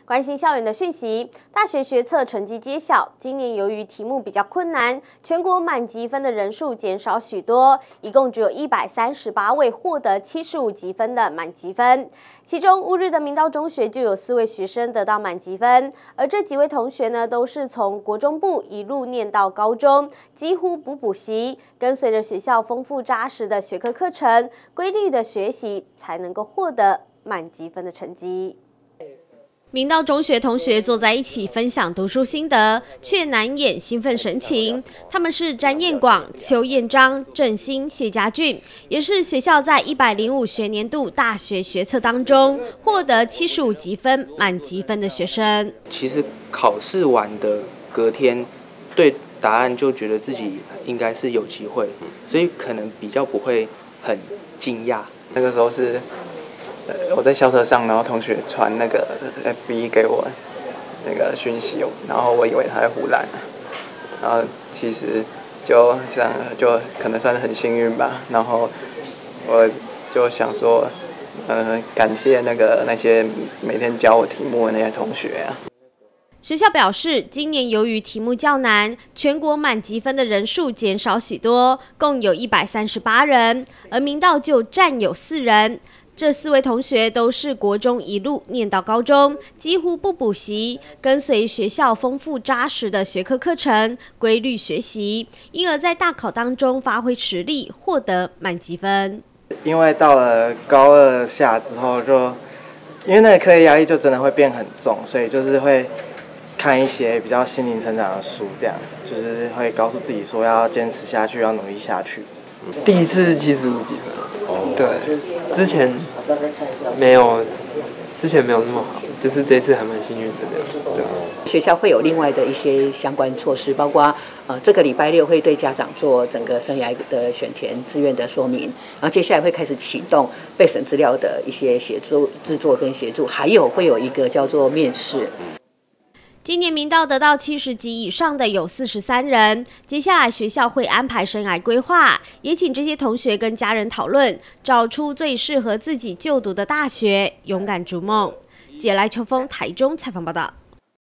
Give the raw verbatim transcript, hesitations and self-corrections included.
关心校园的讯息，大学学测成绩揭晓。今年由于题目比较困难，全国满级分的人数减少许多，一共只有一百三十八位获得七十五级分的满级分。其中乌日的明道中学就有四位学生得到满级分，而这几位同学呢，都是从国中部一路念到高中，几乎不补习，跟随着学校丰富扎实的学科课程、规律的学习，才能够获得满级分的成绩。 明道中学同学坐在一起分享读书心得，却难掩兴奋神情。他们是詹彦广、邱彦章、郑兴、谢家俊，也是学校在一百零五学年度大学学测当中获得七十五级分满级分的学生。 其实考试完的隔天，对答案就觉得自己应该是有机会，所以可能比较不会很惊讶。 那个时候是。 我在校车上，然后同学传那个 F B 给我那个讯息，然后我以为他在胡乱，然后其实就这样就可能算是很幸运吧。然后我就想说，呃，感谢那个那些每天教我题目的那些同学啊。 学校表示，今年由于题目较难，全国满级分的人数减少许多，共有一百三十八人，而明道就占有四人。 这四位同学都是国中一路念到高中，几乎不补习，跟随学校丰富扎实的学科课程，规律学习，因而在大考当中发挥实力，获得满级分。 因为到了高二下之后就，因为那个课业压力就真的会变很重，所以就是会看一些比较心灵成长的书，这样就是会告诉自己说要坚持下去，要努力下去。 第一次七十五级分，哦，对，之前没有，之前没有那么好，就是这次还蛮幸运的这样。对， 学校会有另外的一些相关措施，包括呃这个礼拜六会对家长做整个生涯的选填志愿的说明，然后接下来会开始启动备审资料的一些协助制作跟协助，还有会有一个叫做面试。 今年明道得到七十级以上的有四十三人，接下来学校会安排生涯规划，也请这些同学跟家人讨论，找出最适合自己就读的大学，勇敢逐梦。记者赖秋峰台中采访报道。